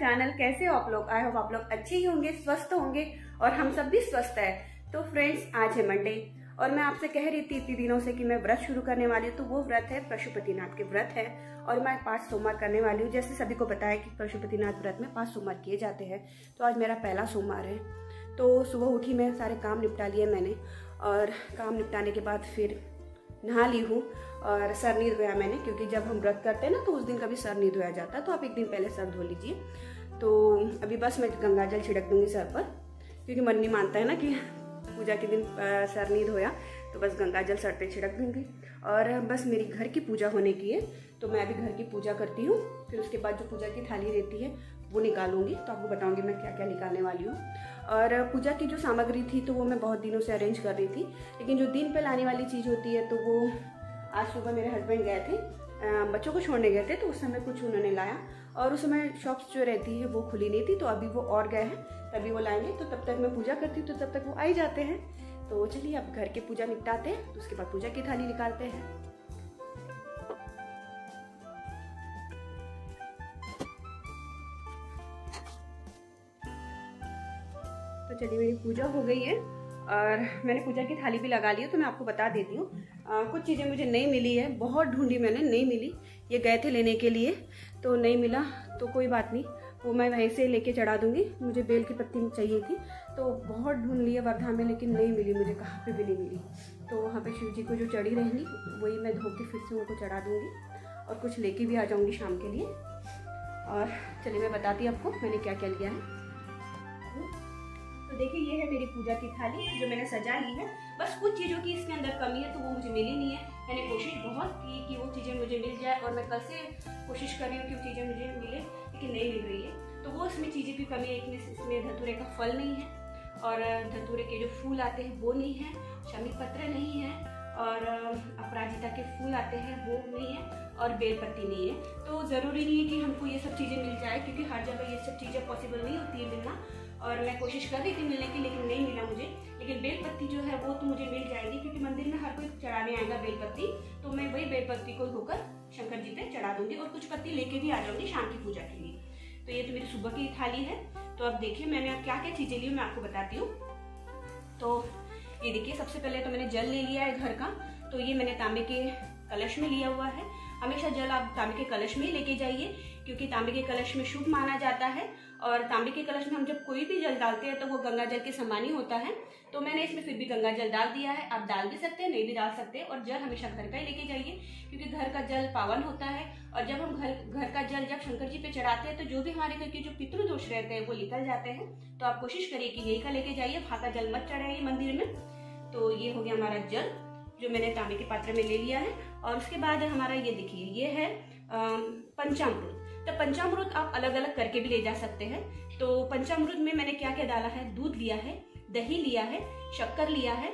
Channel. कैसे हो आप लोग? आई होप आप लोग अच्छे ही होंगे, स्वस्थ होंगे और हम सब भी स्वस्थ है। तो फ्रेंड्स, आज है मंडे और मैं आपसे कह रही थी इतनी दिनों से कि मैं व्रत शुरू करने वाली हूँ। तो वो व्रत है पशुपतिनाथ के व्रत है और मैं 5 सोमवार करने वाली हूँ। जैसे सभी को पता है कि पशुपतिनाथ व्रत में 5 सोमवार किए जाते हैं। तो आज मेरा पहला सोमवार है। तो सुबह उठी, मैं सारे काम निपटा लिए मैंने और काम निपटाने के बाद फिर नहा ली हूँ और सर नहीं धोया मैंने, क्योंकि जब हम व्रत करते हैं ना तो उस दिन कभी सर नहीं धोया जाता, तो आप एक दिन पहले सर धो लीजिए। तो अभी बस मैं गंगा जल छिड़क दूंगी सर पर, क्योंकि मन नहीं मानता है ना कि पूजा के दिन सर नहीं धोया, तो बस गंगा जल सर पे छिड़क दूंगी। और बस मेरी घर की पूजा होने की है, तो मैं अभी घर की पूजा करती हूँ। फिर उसके बाद जो पूजा की थाली रहती है वो निकालूंगी, तो आपको बताऊंगी मैं क्या क्या निकालने वाली हूँ। और पूजा की जो सामग्री थी तो वो मैं बहुत दिनों से अरेंज कर रही थी, लेकिन जो दिन पे लाने वाली चीज़ होती है तो वो आज सुबह मेरे हस्बैंड गए थे, बच्चों को छोड़ने गए थे, तो उस समय कुछ उन्होंने लाया और उस समय शॉप्स जो रहती है वो खुली नहीं थी, तो अभी वो और गए हैं, तभी वो लाएंगे। तो तब तक मैं पूजा करती हूँ, तो तब तक वो आ ही जाते हैं। तो चलिए अब घर की पूजा निपटाते हैं, तो उसके बाद पूजा की थाली निकालते हैं। तो चलिए मेरी पूजा हो गई है और मैंने पूजा की थाली भी लगा ली है। तो मैं आपको बता देती हूँ, कुछ चीज़ें मुझे नहीं मिली है, बहुत ढूंढी मैंने, नहीं मिली। ये गए थे लेने के लिए तो नहीं मिला, तो कोई बात नहीं, वो मैं वहीं से लेके चढ़ा दूंगी। मुझे बेल की पत्ती चाहिए थी, तो बहुत ढूंढ लिया वर्धा में, लेकिन नहीं मिली मुझे, कहाँ पे भी नहीं मिली। तो वहाँ पे शिव जी को जो चढ़ी रहेंगी वही मैं धो के फिर से उनको चढ़ा दूंगी और कुछ लेके भी आ जाऊँगी शाम के लिए। और चलिए मैं बताती हूँ आपको मैंने क्या क्या लिया है। तो देखिए, ये है मेरी पूजा की थाली जो मैंने सजा ली है। बस कुछ चीज़ों की इसके अंदर कमी है, तो वो मुझे मिली नहीं है। मैंने कोशिश बहुत की कि वो चीज़ें मुझे मिल जाए और मैं कल से कोशिश कर रही हूँ कि वो चीज़ें मुझे मिले, लेकिन नहीं मिल रही है। तो वो इसमें चीज़ें की कमी है। इसमें धतूरे का फल नहीं है और धतूरे के जो फूल आते हैं वो नहीं है, शमी पत्र नहीं है और अपराजिता के फूल आते हैं वो नहीं है और बेलपत्ती नहीं है। तो ज़रूरी नहीं है कि हमको ये सब चीज़ें मिल जाए, क्योंकि हर जगह ये सब चीज़ें पॉसिबल नहीं होती है मिलना। और मैं कोशिश कर रही थी मिलने की, लेकिन नहीं मिला मुझे। लेकिन बेलपत्ती जो है वो तो मुझे मिल जाएगी, क्योंकि मंदिर में हर कोई चढ़ाने आएगा बेलपत्ती, तो मैं वही बेलपत्ती को धोकर शंकर जी पे चढ़ा दूंगी और कुछ पत्ती लेके भी आ जाऊंगी शाम की पूजा के लिए। तो ये तो मेरी सुबह की थाली है। तो अब देखिए मैंने क्या क्या चीजें ली मैं आपको बताती हूँ। तो ये देखिए, सबसे पहले तो मैंने जल ले लिया है घर का। तो ये मैंने तांबे के कलश में लिया हुआ है। हमेशा जल आप तांबे के कलश में ही लेके जाइए, क्योंकि तांबे के कलश में शुभ माना जाता है। और तांबे के कलश में हम जब कोई भी जल डालते हैं तो वो गंगा जल के समान ही होता है। तो मैंने इसमें फिर भी गंगा जल डाल दिया है। आप डाल भी सकते हैं, नहीं भी डाल सकते। और जल हमेशा घर का ही लेके जाइए, क्योंकि घर का जल पावन होता है। और जब हम घर का जल जब शंकर जी पे चढ़ाते हैं तो जो भी हमारे घर के जो पितृदोष रहते हैं वो निकल जाते हैं। तो आप कोशिश करिए कि यही का लेके जाइए, वहां का जल मत चढ़ाइए मंदिर में। तो ये हो गया हमारा जल जो मैंने तांबे के पात्र में ले लिया है। और उसके बाद हमारा ये देखिए, ये है पंचामृत। तो पंचामृत आप अलग अलग करके भी ले जा सकते हैं। तो पंचामृत में मैंने क्या क्या डाला है, दूध लिया है, दही लिया है, शक्कर लिया है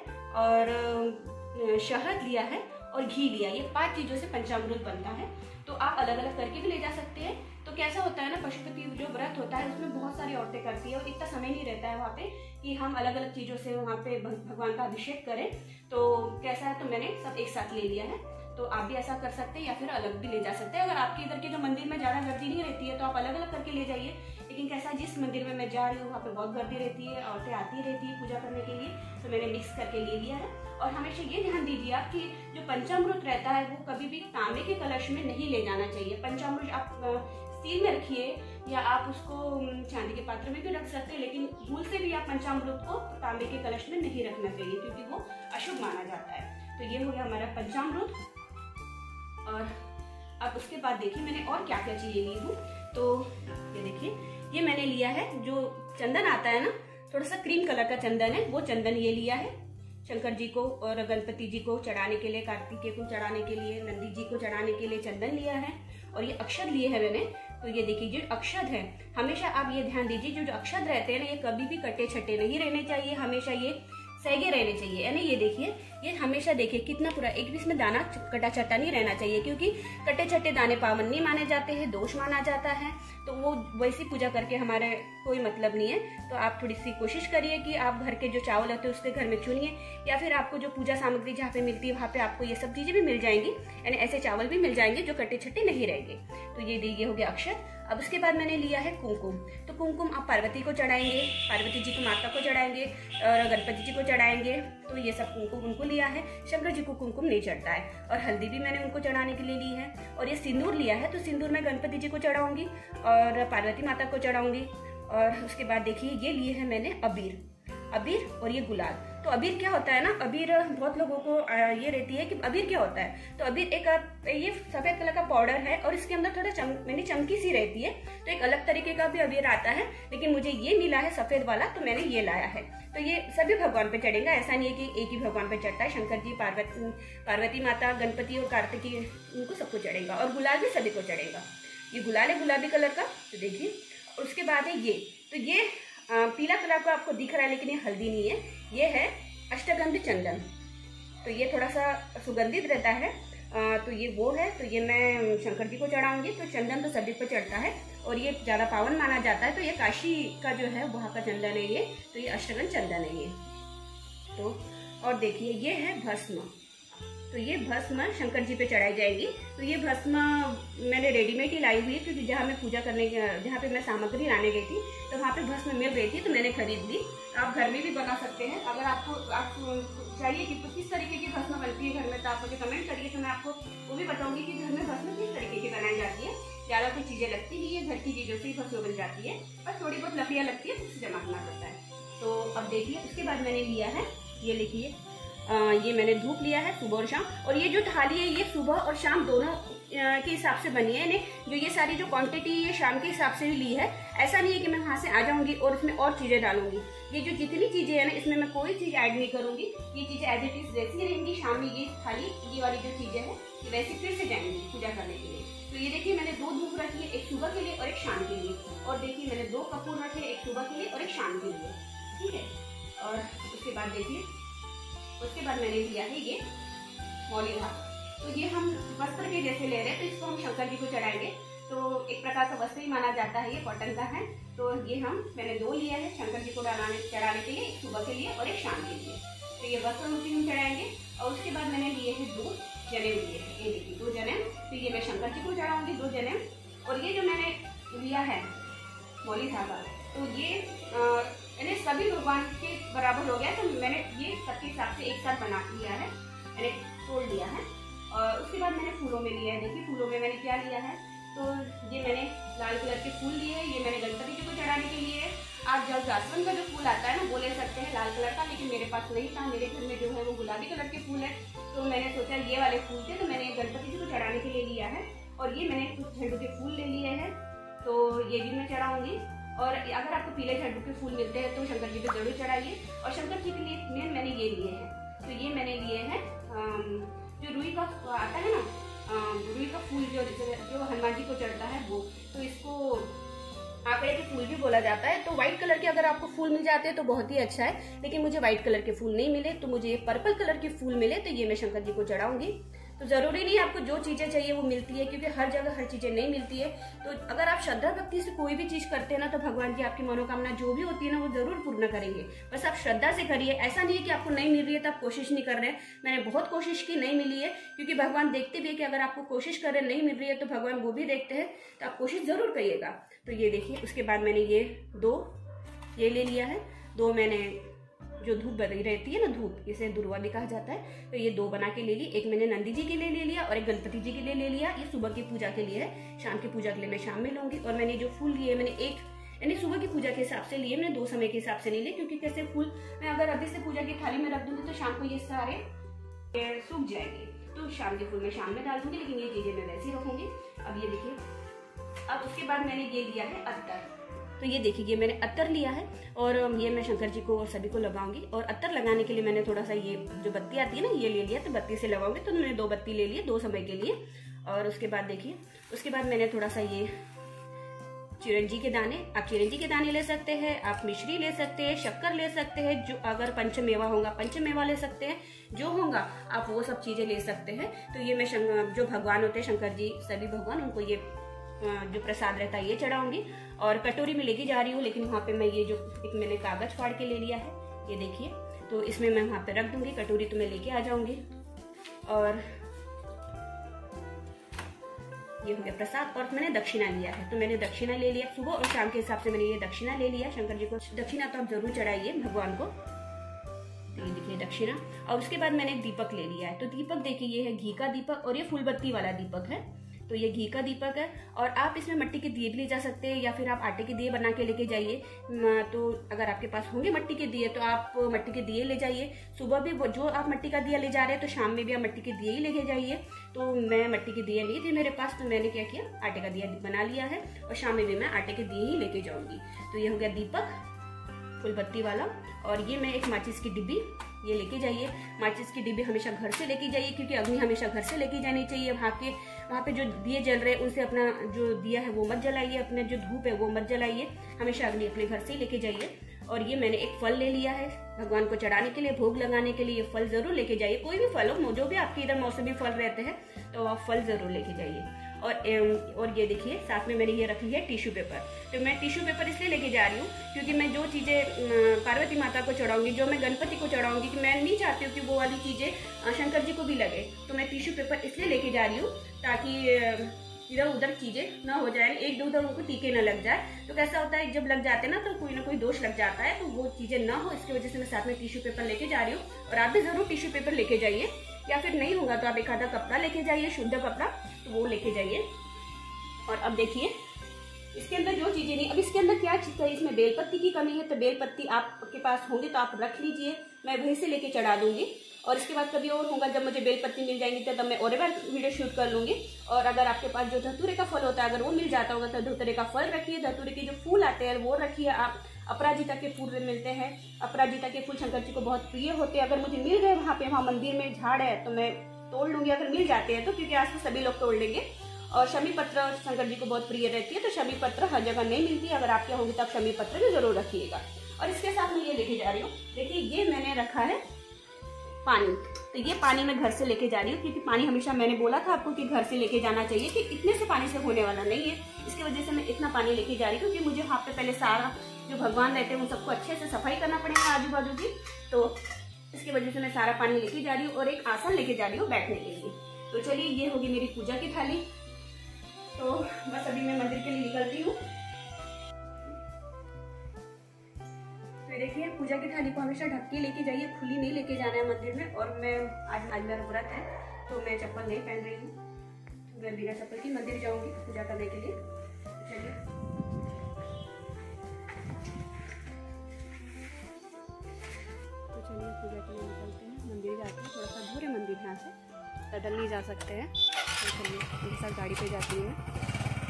और शहद लिया है और घी लिया। ये 5 चीजों से पंचामृत बनता है। तो आप अलग अलग करके भी ले जा सकते हैं। तो कैसा होता है ना, पशुपति जो व्रत होता है उसमें बहुत सारी औरतें करती है और इतना समय नहीं रहता है वहाँ पे कि हम अलग अलग चीजों से वहाँ पे भगवान का अभिषेक करें। तो कैसा है, तो मैंने सब एक साथ ले लिया है। तो आप भी ऐसा कर सकते हैं या फिर अलग भी ले जा सकते हैं। अगर आपके इधर के जो मंदिर में ज्यादा गर्दी नहीं रहती है तो आप अलग अलग करके ले जाइए। लेकिन कैसा, जिस मंदिर में मैं जा रही हूँ वहाँ पे बहुत गर्दी रहती है, औरतें आती रहती है पूजा करने के लिए, तो मैंने मिक्स करके ले लिया है। और हमेशा ये ध्यान दीजिए आप कि जो पंचामृत रहता है वो कभी भी तांबे के कलश में नहीं ले जाना चाहिए। पंचामृत आप स्टील में रखिए या आप उसको चांदी के पात्र में भी रख सकते हैं, लेकिन भूल से भी आप पंचामृत को तांबे के कलश में नहीं रखना चाहिए, क्योंकि वो अशुभ माना जाता है। तो ये हो गया हमारा पंचामृत। और अब उसके बाद देखिए मैंने और क्या क्या चीजें ली हूँ। तो ये देखिए, ये मैंने लिया है जो चंदन आता है ना, थोड़ा सा क्रीम कलर का चंदन है, वो चंदन ये लिया है शंकर जी को और गणपति जी को चढ़ाने के लिए, कार्तिकेय को चढ़ाने के लिए, नंदी जी को चढ़ाने के लिए चंदन लिया है। और ये अक्षत लिए है मैंने। तो ये देखिए, जो अक्षत है, हमेशा आप ये ध्यान दीजिए, जो अक्षत रहते हैं ना, ये कभी भी कटे छटे नहीं रहने चाहिए, हमेशा ये सही रहने चाहिए। यानी ये देखिए, ये हमेशा देखिए कितना पूरा, एक भी इसमें दाना कटा छटा नहीं रहना चाहिए, क्योंकि कटे छटे दाने पावन नहीं माने जाते हैं, दोष माना जाता है। तो वो वैसी पूजा करके हमारे कोई मतलब नहीं है। तो आप थोड़ी सी कोशिश करिए कि आप घर के जो चावल होते हैं उसके घर में चुनिए, या फिर आपको जो पूजा सामग्री जहाँ पे मिलती है वहाँ पे आपको ये सब चीजें भी मिल जाएंगी, यानी ऐसे चावल भी मिल जाएंगे जो कटे छटे नहीं रहेंगे। तो ये हो गया अक्षत। अब उसके बाद मैंने लिया है कुमकुम। तो कुमकुम आप पार्वती को चढ़ाएंगे, पार्वती जी को माता को चढ़ाएंगे और गणपति जी को चढ़ाएंगे। तो ये सब कुमकुम उनको लिया है। शंकर जी को कुमकुम नहीं चढ़ता है। और हल्दी भी मैंने उनको चढ़ाने के लिए ली है। और ये सिंदूर लिया है, तो सिंदूर मैं गणपति जी को चढ़ाऊंगी और पार्वती माता को चढ़ाऊंगी। और उसके बाद देखिए ये लिए है मैंने अबीर और ये गुलाल। तो अबीर क्या होता है ना, अबीर बहुत लोगों को ये रहती है कि अबीर क्या होता है। तो अबीर एक ये सफेद कलर का पाउडर है और इसके अंदर थोड़ा चमकी सी रहती है। तो एक अलग तरीके का भी अबीर आता है, लेकिन मुझे ये मिला है सफेद वाला, तो मैंने ये लाया है। तो ये सभी भगवान पे चढ़ेगा, ऐसा नहीं है कि एक ही भगवान पे चढ़ता है। शंकर जी, पार्वती माता, गणपति और कार्तिकी, उनको सबको चढ़ेगा। और गुलाल भी सभी को चढ़ेगा। ये गुलाल है गुलाबी कलर का, तो देखिए। उसके बाद है ये, तो ये पीला कलर को आपको दिख रहा है, लेकिन ये हल्दी नहीं है, ये है अष्टगंध चंदन। तो ये थोड़ा सा सुगंधित रहता है। तो ये वो है, तो ये मैं शंकर जी को चढ़ाऊंगी। तो चंदन तो सभी को चढ़ता है और ये ज़्यादा पावन माना जाता है। तो ये काशी का जो है वहाँ का चंदन है ये, तो ये अष्टगंध चंदन है ये। तो और देखिए ये है भस्म। तो ये भस्म शंकर जी पे चढ़ाई जाएगी। तो ये भस्म मैंने रेडीमेड ही लाई हुई है, क्योंकि जहाँ मैं पूजा करने, जहाँ पे मैं सामग्री लाने गई थी तो वहाँ पे भस्म मिल रही थी, तो मैंने खरीद ली। आप घर में भी बना सकते हैं। अगर आपको चाहिए कि किस तरीके की भस्म बनती है घर में, तो आप मुझे कमेंट करिए, तो मैं आपको वो भी बताऊंगी कि घर में भस्म किस तरीके की बनाई जाती है। ज़्यादा कोई चीज़ें लगती नहीं है, घर की चीज़ों से ही भस्म बन जाती है, बस थोड़ी बहुत लकड़ियाँ लगती है, उससे जमा करना पड़ता है। तो अब देखिए उसके बाद मैंने लिया है, ये लिखिए, ये मैंने धूप लिया है सुबह और शाम। और ये जो थाली है ये सुबह और शाम दोनों के हिसाब से बनी है। जो ये सारी जो क्वांटिटी ये शाम के हिसाब से ही ली है। ऐसा नहीं है कि मैं वहाँ से आ जाऊंगी और इसमें और चीजें डालूंगी। ये जो जितनी चीजें है ना, इसमें मैं कोई चीज ऐड नहीं करूंगी। ये चीजें एज इट इज वैसी रहेंगी। शाम में ये थाली, ये वाली जो चीजें है, ये वैसे फिर से जाएंगी पूजा करने के लिए। तो ये देखिए मैंने 2 धूप रखी है, एक सुबह के लिए और एक शाम के लिए। और देखिए मैंने 2 कपूर रखे, एक सुबह के लिए और एक शाम के लिए। ठीक है। और उसके बाद देखिए, उसके बाद मैंने लिया है ये मौली धागा। तो ये हम वस्त्र के जैसे ले रहे हैं, तो इसको हम शंकर जी को चढ़ाएंगे। तो एक प्रकार का वस्त्र ही माना जाता है, ये कॉटन का है। तो ये मैंने 2 लिया है शंकर जी को चढ़ाने के लिए, एक सुबह के लिए और एक शाम के लिए। तो ये वस्त्र रूपी हम चढ़ाएंगे। और उसके बाद मैंने लिए है 2 जनेम लिए हैं, ये देखिए 2 जनेम। तो ये मैं शंकर जी को चढ़ाऊंगी 2 जनेम। और ये जो मैंने लिया है मौली धागा, तो ये मैंने सभी भगवान के बराबर हो गया। तो मैंने ये सबके हिसाब से एक साथ बना लिया है, मैंने तोड़ लिया है। और उसके बाद मैंने फूलों में लिया है। देखिए फूलों में मैंने क्या लिया है, तो ये मैंने लाल कलर के फूल लिए हैं। ये मैंने गणपति जी को चढ़ाने के लिए। आप जब जासवन का जो फूल आता है ना, वो ले सकते हैं लाल कलर का, लेकिन मेरे पास नहीं था। मेरे घर में जो है वो गुलाबी कलर के फूल है, तो मैंने सोचा ये वाले फूल थे, तो मैंने गणपति जी को चढ़ाने के लिए लिया है। और ये मैंने कुछ झंडू के फूल ले लिए हैं, तो ये भी मैं चढ़ाऊंगी। और अगर आपको पीले झंडू के फूल मिलते हैं तो शंकर जी पे जरूर चढ़ाइए। और शंकर जी के लिए मेन मैंने ये लिए हैं। तो ये मैंने लिए हैं जो रुई का आता है ना, रुई का फूल जो हनुमान जी को चढ़ता है वो, तो इसको आंकड़े के फूल भी बोला जाता है। तो व्हाइट कलर के अगर आपको फूल मिल जाते हैं तो बहुत ही अच्छा है, लेकिन मुझे व्हाइट कलर के फूल नहीं मिले, तो मुझे पर्पल कलर के फूल मिले, तो ये मैं शंकर जी को चढ़ाऊंगी। तो जरूरी नहीं आपको जो चीजें चाहिए वो मिलती है, क्योंकि हर जगह हर चीजें नहीं मिलती है। तो अगर आप श्रद्धा भक्ति से कोई भी चीज करते हैं ना, तो भगवान जी आपकी मनोकामना जो भी होती है ना, वो जरूर पूर्ण करेंगे। बस आप श्रद्धा से करिए। ऐसा नहीं है कि आपको नहीं मिल रही है तो आप कोशिश नहीं कर रहे हैं। मैंने बहुत कोशिश की, नहीं मिली है, क्योंकि भगवान देखते भी है कि अगर आपको कोशिश कर रहे नहीं मिल रही है तो भगवान वो भी देखते हैं। तो आप कोशिश जरूर करिएगा। तो ये देखिए, उसके बाद मैंने ये 2 ये ले लिया है। 2 मैंने जो धूप बनी रहती है ना, धूप इसे दुर्वा भी कहा जाता है, तो ये 2 बना के ले ली। एक मैंने नंदी जी के लिए ले लिया और एक गणपति जी के लिए ले लिया। ये सुबह की पूजा के लिए है, शाम की पूजा के लिए मैं शाम में लूंगी। और मैंने जो फूल लिए, मैंने एक यानी सुबह की पूजा के हिसाब से लिए, मैंने 2 समय के हिसाब से नहीं लिए, क्योंकि कैसे फूल मैं अगर अभी से पूजा की थाली में रख दूंगी तो शाम को ये सारे सूख जाएंगे। तो शाम के फूल मैं शाम में डाल दूंगी, लेकिन ये चीजें मैं वैसे ही रखूंगी। अब ये देखिए, अब उसके बाद मैंने ये लिया है अत्तर। तो ये देखिए, ये मैंने अत्तर लिया है और ये मैं शंकर जी को और सभी को लगाऊंगी। और अत्तर लगाने के लिए मैंने थोड़ा सा ये जो बत्ती आती है ना, ये ले लिया। तो बत्ती से लगाऊंगी, तो मैंने 2 बत्ती ले लिए 2 समय के लिए। और उसके बाद देखिए, उसके बाद मैंने थोड़ा सा ये चिरंजी के दाने, आप चिरंजी के दाने ले सकते हैं, आप मिश्री ले सकते हैं, शक्कर ले सकते हैं, जो अगर पंचमेवा होगा पंचमेवा ले सकते हैं, जो होगा आप वो सब चीजें ले सकते हैं। तो ये मैं जो भगवान होते हैं शंकर जी, सभी भगवान, उनको ये जो प्रसाद रहता है ये चढ़ाऊंगी। और कटोरी में लेके जा रही हूँ, लेकिन वहाँ पे मैं ये जो एक मैंने कागज फाड़ के ले लिया है, ये देखिए, तो इसमें मैं वहाँ पे रख दूंगी। कटोरी तो मैं लेके आ जाऊंगी। और ये हो गया प्रसाद। और मैंने दक्षिणा लिया है, तो मैंने दक्षिणा ले लिया सुबह और शाम के हिसाब से मैंने ये दक्षिणा ले लिया। शंकर जी को दक्षिणा तो आप जरूर चढ़ाइए भगवान को। तो ये देखिए दक्षिणा। और उसके बाद मैंने दीपक ले लिया है। तो दीपक देखिए ये है घी का दीपक और ये फूलबत्ती वाला दीपक है। तो ये घी का दीपक है। और आप इसमें मिट्टी के दिए भी ले जा सकते हैं या फिर आप आटे के दिए बना के लेके जाइए। तो अगर आपके पास होंगे मिट्टी के दिए तो आप मिट्टी के दिए ले जाइए। सुबह भी जो आप मिट्टी का दिया ले जा रहे हैं तो शाम में भी आप मिट्टी के दिए ही लेके जाइए। तो मैं मिट्टी के दिए नहीं थे मेरे पास, तो मैंने क्या किया, आटे का दिया बना लिया है और शाम में भी मैं आटे के दिए ही लेके जाऊंगी। तो ये हो गया दीपक फूलबत्ती वाला। और ये मैं एक माचिस की डिब्बी ये लेके जाइए। माचिस की डिब्बी हमेशा घर से लेके जाइए क्योंकि अग्नि हमेशा घर से लेके जानी चाहिए। वहाँ पे जो दिए जल रहे हैं उनसे अपना जो दिया है वो मत जलाइए, अपने जो धूप है वो मत जलाइए। हमेशा अग्नि अपने घर से ही लेके जाइए। और ये मैंने एक फल ले लिया है भगवान को चढ़ाने के लिए, भोग लगाने के लिए। ये फल जरूर लेके जाइए, कोई भी फल हो, जो भी आपके इधर मौसमी फल रहते हैं तो आप फल जरूर लेके जाइए। और ये देखिए साथ में मैंने ये रखी है टिश्यू पेपर। तो मैं टिश्यू पेपर इसलिए लेके जा रही हूँ क्योंकि मैं जो चीज़ें पार्वती माता को चढ़ाऊंगी, जो मैं गणपति को चढ़ाऊंगी, कि मैं नहीं चाहती हूँ कि वो वाली चीज़ें शंकर जी को भी लगे। तो मैं टिश्यू पेपर इसलिए लेके जा रही हूँ ताकि इधर उधर चीजें ना हो जाए, एक दो उधर उनको टीके ना लग जाए। तो कैसा होता है जब लग जाते हैं ना तो कोई ना कोई दोष लग जाता है, तो वो चीजें ना हो, इसकी वजह से मैं साथ में टिश्यू पेपर लेके जा रही हूँ। और आप भी जरूर टिश्यू पेपर लेके जाइए, या फिर नहीं होगा तो आप एक आधा कपड़ा लेके जाइए, शुद्ध कपड़ा, तो वो लेके जाइए। और अब देखिए इसके अंदर जो चीजें नहीं, अब इसके अंदर क्या चीज है, इसमें बेलपत्ती की कमी है, तो बेलपत्ती आपके पास होंगी तो आप रख लीजिए, मैं वहीं से लेके चढ़ा दूंगी। और इसके बाद कभी और होगा जब मुझे बेलपत्ती मिल जाएंगी तब मैं और बार वीडियो शूट कर लूंगी। और अगर आपके पास जो धतूरे का फल होता है अगर वो मिल जाता होगा तो धतूरे का फल रखिए, धतूरे के जो फूल आते हैं वो रखिए। आप अपराजिता के फूल मिलते हैं, अपराजिता के फूल शंकर जी को बहुत प्रिय होते हैं। अगर मुझे मिल गए वहाँ मंदिर में झाड़ है तो मैं तोड़ लूंगी, अगर मिल जाते हैं तो, क्योंकि आज तो सभी लोग तोड़ लेंगे। और शमी पत्र शंकर जी को बहुत प्रिय रहती है, तो शमी पत्र हर जगह नहीं मिलती, अगर आपके होंगे तो आप शमी पत्र भी जरूर रखिएगा। और इसके साथ मैं ये लेके जा रही हूँ, देखिए ये मैंने रखा है पानी। तो ये पानी मैं घर से लेके जा रही हूँ क्योंकि पानी हमेशा मैंने बोला था आपको कि घर से लेके जाना चाहिए, कि इतने से पानी से होने वाला नहीं है। इसकी वजह से मैं इतना पानी लेके जा रही हूँ क्योंकि मुझे वहाँ पे पहले सारा जो भगवान रहते हैं उन सबको अच्छे से सफाई करना पड़ेगा आजू बाजू की। तो इसकी वजह से मैं सारा पानी लेके जा रही हूँ और एक आसन लेके जा रही हूँ बैठने के लिए। तो चलिए ये होगी मेरी पूजा की थाली। तो बस अभी मैं मंदिर के लिए निकलती हूँ। तो देखिए पूजा की थाली को हमेशा ढक के लेके जाइए, खुली नहीं लेके जाना है मंदिर में। और मैं आज मेरा व्रत है तो मैं चप्पल नहीं पहन रही हूँ, तो मैं बिना चप्पल की मंदिर जाऊंगी पूजा करने के लिए। चलिए पूजा के लिए निकलते हैं, मंदिर जाते हैं। थोड़ा सा दूर है मंदिर यहाँ से, पैदल नहीं जा सकते हैं। तो चलिए मेरे साथ गाड़ी पे जाती हूँ मैं।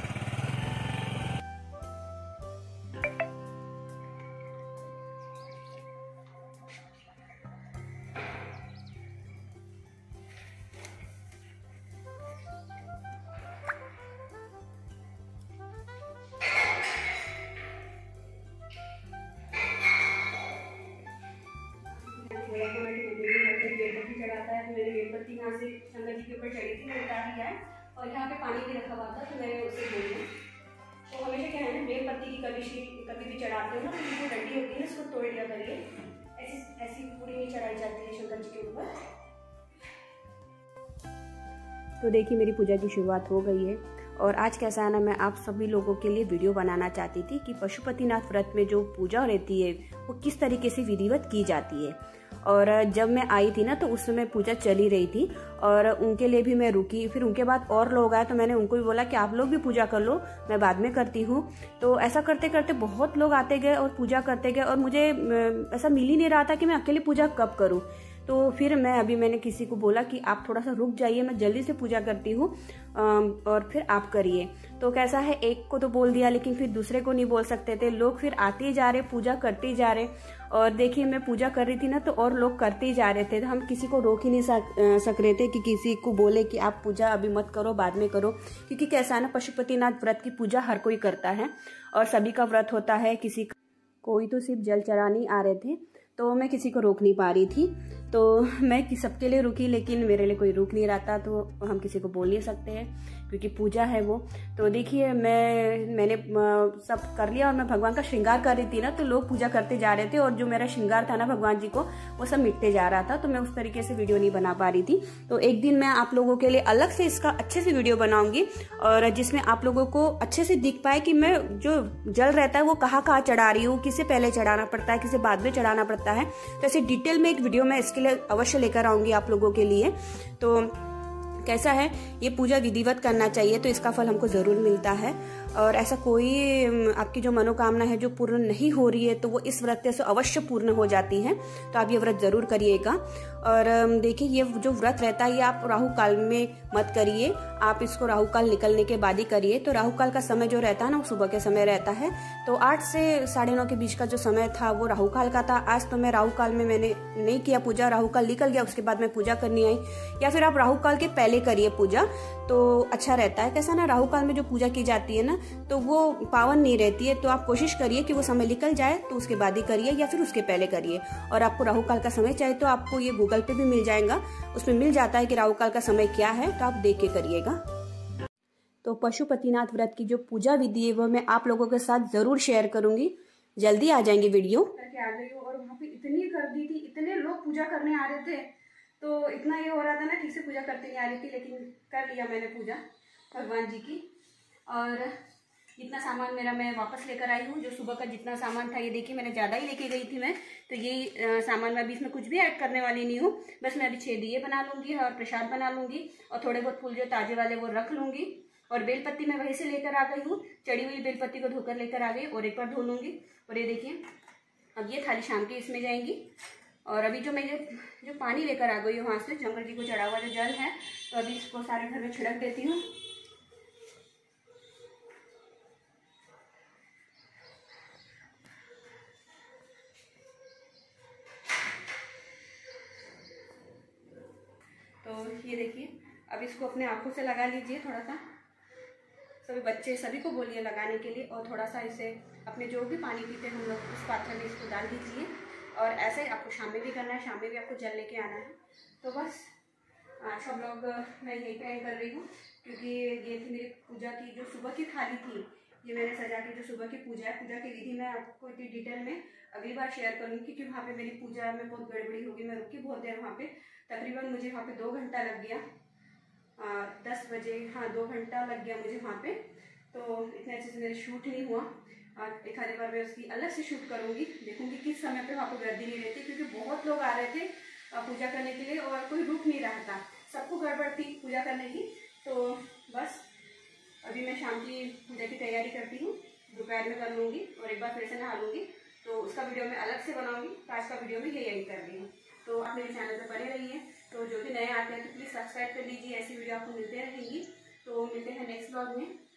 बेलपत्ती चढ़ाता है तो मैंने बेलपत्ती यहाँ से शंकर जी के ऊपर चढ़ी थी, मैंने उतार दिया है। और यहाँ पे पानी भी रखा हुआ था तो मैंने उसे धो लिया। तो हमेशा क्या है ना, बेलपत्ती की कभी भी चढ़ाते हो ना तो जो डंडी होती है इसको तोड़ लिया करिए, ऐसी पूरी नहीं चढ़ाई जाती है शंकर जी के ऊपर। तो देखिए मेरी पूजा की शुरुआत हो गई है। और आज कैसा है ना, मैं आप सभी लोगों के लिए वीडियो बनाना चाहती थी कि पशुपतिनाथ व्रत में जो पूजा रहती है वो किस तरीके से विधिवत की जाती है। और जब मैं आई थी ना तो उस समय पूजा चली रही थी और उनके लिए भी मैं रुकी। फिर उनके बाद और लोग आए तो मैंने उनको भी बोला कि आप लोग भी पूजा कर लो, मैं बाद में करती हूँ। तो ऐसा करते करते बहुत लोग आते गए और पूजा करते गए और मुझे ऐसा मिल ही नहीं रहा था कि मैं अकेले पूजा कब करूँ। तो फिर मैंने किसी को बोला कि आप थोड़ा सा रुक जाइए, मैं जल्दी से पूजा करती हूँ और फिर आप करिए। तो कैसा है, एक को तो बोल दिया लेकिन फिर दूसरे को नहीं बोल सकते थे। लोग फिर आते ही जा रहे, पूजा करते ही जा रहे। और देखिए मैं पूजा कर रही थी ना तो और लोग करते ही जा रहे थे, तो हम किसी को रोक ही नहीं सक रहे थे कि किसी को बोले कि आप पूजा अभी मत करो, बाद में करो। क्योंकि कैसा है ना, पशुपतिनाथ व्रत की पूजा हर कोई करता है और सभी का व्रत होता है। कोई तो सिर्फ जल चढ़ाने आ रहे थे तो मैं किसी को रोक नहीं पा रही थी। तो मैं सबके लिए रुकी लेकिन मेरे लिए कोई रुक नहीं रहा था, तो हम किसी को बोल नहीं सकते हैं। क्योंकि पूजा है वो। तो देखिए मैंने सब कर लिया और मैं भगवान का श्रृंगार कर रही थी ना, तो लोग पूजा करते जा रहे थे और जो मेरा श्रृंगार था ना भगवान जी को, वो सब मिटते जा रहा था, तो मैं उस तरीके से वीडियो नहीं बना पा रही थी। तो एक दिन मैं आप लोगों के लिए अलग से इसका अच्छे से वीडियो बनाऊंगी और जिसमें आप लोगों को अच्छे से दिख पाए कि मैं जो जल रहता है वो कहाँ कहाँ चढ़ा रही हूँ, किसे पहले चढ़ाना पड़ता है, किसे बाद में चढ़ाना पड़ता है। तो ऐसे डिटेल में एक वीडियो मैं इसके लिए अवश्य लेकर आऊंगी आप लोगों के लिए। तो कैसा है, ये पूजा विधिवत करना चाहिए तो इसका फल हमको जरूर मिलता है। और ऐसा कोई आपकी जो मनोकामना है जो पूर्ण नहीं हो रही है तो वो इस व्रत से अवश्य पूर्ण हो जाती है। तो आप ये व्रत जरूर करिएगा। और देखिए ये जो व्रत रहता है ये आप राहु काल में मत करिए, आप इसको राहु काल निकलने के बाद ही करिए। तो राहु काल का समय जो रहता है ना वो सुबह के समय रहता है। तो 8 से 9:30 के बीच का जो समय था वो राहु काल का था। आज तो मैं राहु काल में मैंने नहीं किया पूजा, राहु काल निकल गया उसके बाद मैं पूजा करनी आई। या फिर आप राहु काल के पहले करिए पूजा तो अच्छा रहता है। कैसा ना, राहु काल में जो पूजा की जाती है ना तो वो पावन नहीं रहती है। तो आप कोशिश करिए कि वो समय निकल जाए तो उसके बाद ही करिए या फिर उसके पहले करिए। और आपको राहु काल का समय चाहिए तो आपको ये गूगल पे भी मिल जाएगा, उसमें मिल जाता है कि राहु काल का समय क्या है, तो आप देख के करिएगा। तो पशुपतिनाथ व्रत की जो पूजा विधि है वो मैं आप लोगों के साथ जरूर शेयर करूंगी। जल्दी आ जाएंगे वीडियो करके आ गई हूँ। और वहाँ पे इतनी गर्दी थी, इतने लोग पूजा करने आ रहे थे, तो इतना ये हो रहा था ना ठीक से पूजा करते नहीं आ रही थी, लेकिन कर लिया मैंने पूजा भगवान जी की। और जितना सामान मेरा मैं वापस लेकर आई हूँ, जो सुबह का जितना सामान था ये देखिए मैंने ज़्यादा ही लेके गई थी मैं, तो यही सामान मैं अभी इसमें कुछ भी ऐड करने वाली नहीं हूँ। बस मैं अभी 6 दिए बना लूँगी और प्रसाद बना लूँगी और थोड़े बहुत फूल जो ताजे वाले वो रख लूँगी। और बेलपत्ती मैं वहीं से लेकर आ गई हूँ, चढ़ी हुई बेलपत्ती को धोकर लेकर आ गई और एक बार धो लूँगी। और ये देखिए अब ये थाली शाम की इसमें जाएंगी। और अभी जो मैं ये जो पानी लेकर आ गई हूँ वहाँ से शंकर जी को चढ़ा हुआ जो जल है, तो अभी इसको सारे घर में छिड़क देती हूँ। तो ये देखिए अब इसको अपने आँखों से लगा लीजिए थोड़ा सा, सभी बच्चे सभी को बोलिए लगाने के लिए। और थोड़ा सा इसे अपने जो भी पानी पीते हैं हम लोग उस पात्र में इसको डाल दीजिए। और ऐसे ही आपको शाम में भी करना है, शाम में भी आपको जल लेके आना है। तो बस आज सब लोग मैं यही पे एंड कर रही हूँ, क्योंकि ये थी मेरी पूजा की जो सुबह की थाली थी, ये मैंने सजा के जो सुबह की पूजा है, पूजा की विधि मैं आपको इतनी डिटेल में अगली बार शेयर करूँगी, क्योंकि वहाँ पे मेरी पूजा में बहुत गड़बड़ी होगी। मैं रुकी बहुत देर वहाँ पे, तकरीबन मुझे वहाँ पे 2 घंटा लग गया। 10 बजे, हाँ 2 घंटा लग गया मुझे वहाँ पे। तो इतने अच्छे से मेरे शूट नहीं हुआ। एक आधी बार मैं उसकी अलग से शूट करूँगी, देखूँगी किस समय पे वहाँ पर गर्दी नहीं रहती, क्योंकि बहुत लोग आ रहे थे पूजा करने के लिए और कोई रुक नहीं रहा था, सबको गड़बड़ थी पूजा करने की। तो बस अभी मैं शाम की पूजा की तैयारी करती हूँ, दोपहर में कर लूँगी और एक बार फिर से नहा लूँगी। तो उसका वीडियो मैं अलग से बनाऊँगी, तो आज का वीडियो में यही एडिट कर रही हूँ। तो आप मेरे चैनल पर बने रहिए। तो जो भी नए आते हैं तो प्लीज़ सब्सक्राइब कर लीजिए, ऐसी वीडियो आपको मिलते रहेंगी। तो मिलते हैं नेक्स्ट व्लॉग में।